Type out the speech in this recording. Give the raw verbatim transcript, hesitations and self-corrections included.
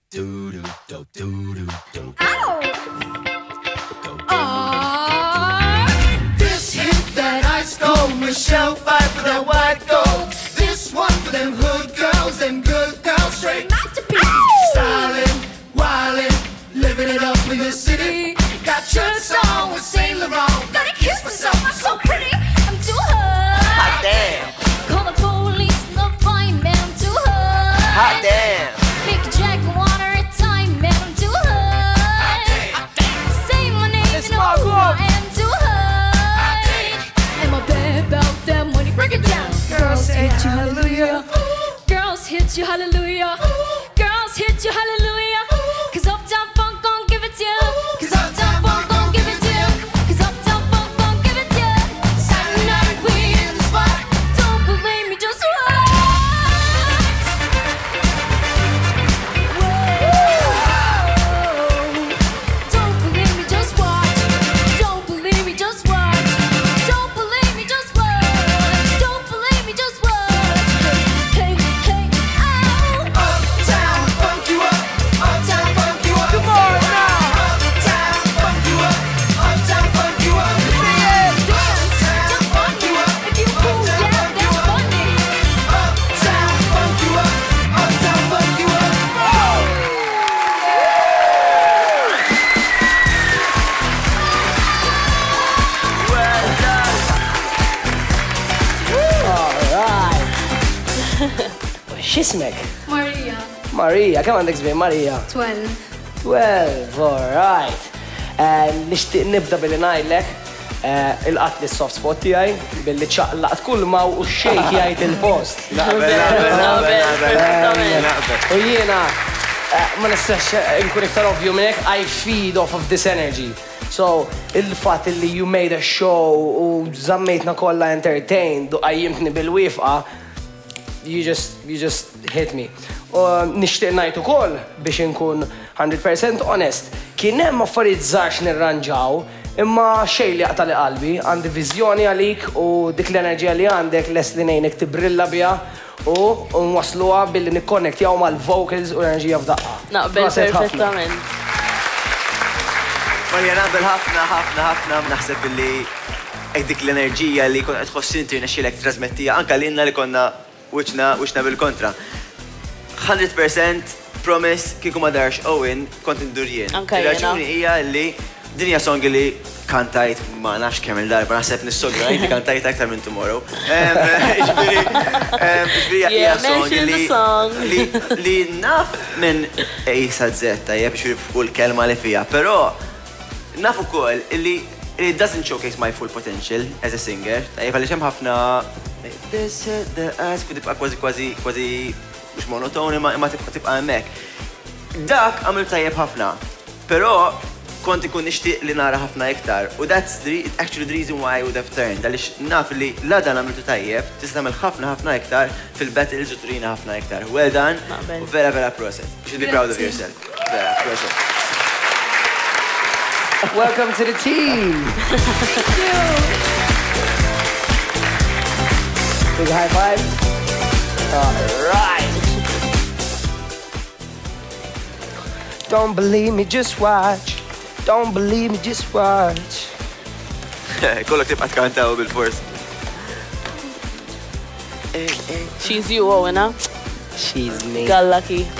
This hit that ice cold Michelle fight for that white gold. This one for them hood girls, them good girls straight masterpieces. Styling, wildin', living it up in the city. Got shirts on with Saint Laurent. Gotta kiss myself, I'm so pretty. I'm too hot. Hot damn. Call the police, no fine, man, I'm too hot. Hot damn. Make a jack water a time, man, I'm too hot. Say my name, you know who I am, too hot. And my bed about that money, break it down. Girls hit you, hallelujah. Girls hit you, hallelujah. Girls hit you, hallelujah. Cause Uptown Funk gon' give it to you. Cause Uptown Funk gon' give it to you. Cause Uptown Funk gon' give it to you. Saturday night we in the spot. Don't believe me, just watch. Whoa. Don't believe me, just watch. Don't believe me, just watch. Don't believe me, just watch. Don't believe me, just watch. Hey, hey, ow. Uptown funk you up. Uptown funk you up. Come on now. Uptown funk you up. Uptown funk you up. Dance, just funk you up. If you cool down, that's funny. Uptown funk you up. Uptown funk you up. X'ismek? Maria. Marija, kemm għandek żmien Marija? twelve. twelve, alright. Eh, Nixtieq nibda billi ngħidlek eh, il-qatt li soft spot tiegħi billi ċaqlaqt kull ma u xejk jgħid il-post. U jiena eh, ma nistax inkun iktar ovvju minn hekk, I feed off of this energy. So, il-fatt li you made a show u żammejtna kollha entertained u qajjimtni bil-wifqa, you just you just hit me. U nixtieq ngħid ukoll biex inkun one hundred percent honest. Kien hemm affarijiet żgħar nirranġaw, imma xejn li jaqta' li qalbi, għandi viżjoni għalik u dik l-enerġija li għandek les li ngħinek tibrilla biha u nwasluha billi nikkonnektjaw mal-vocals u l-enerġija f'daqqa. Naqbel perfettament. Marja, naqbel ħafna, ħafna, ħafna, naħseb billi dik l-enerġija li kon qed tħossi inti nexxielek trasmettija anke lilna li konna wiċċna wiċċna bil-kontra. one hundred percent promise kieku ma darx Owen kont indur jien. Ir-raġuni hija li din hija song li kantajt ma nafx kemm il-darba naħseb nissogra li kantajt aktar minn Tomorrow. Ġifieri ġifieri hija song li li naf minn A sa Z tajjeb biex kull kelma li fiha, però naf ukoll li it doesn't showcase my full potential as a singer. Tajjeb għaliex hemm ħafna this the ass tibqa' kważi kważi kważi mhux monotoni ma tibqa' tibqa' hemmhekk. Dak għamil tajjeb ħafna, però kont ikun nixtieq li nara ħafna iktar u that's the actually the reason why I would have turned għaliex naf li la dan għamiltu tajjeb tista' tagħmel ħafna ħafna iktar fil-battles u turina ħafna iktar. Well done u vera vera proset. You should be proud of yourself. Vera proset. Welcome to the team. Thank you. Big high five. All right. Don't believe me, just watch. Don't believe me, just watch. Kollok tibqa' tkantaw bil-fors. She's you, Owen, huh? She's me. Got lucky.